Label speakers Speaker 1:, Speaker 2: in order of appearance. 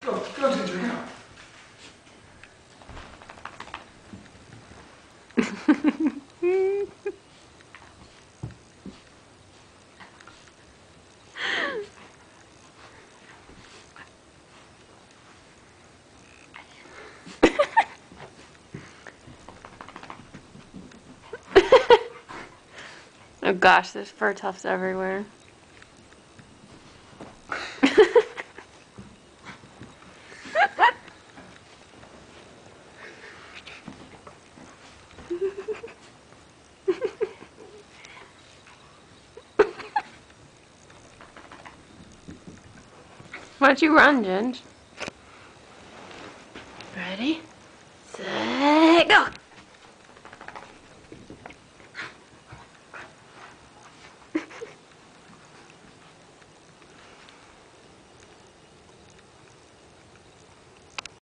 Speaker 1: Go, go, Ginger, go.
Speaker 2: Oh gosh, there's fur tufts everywhere. Why don't you run, Ginge? Ready, set, go!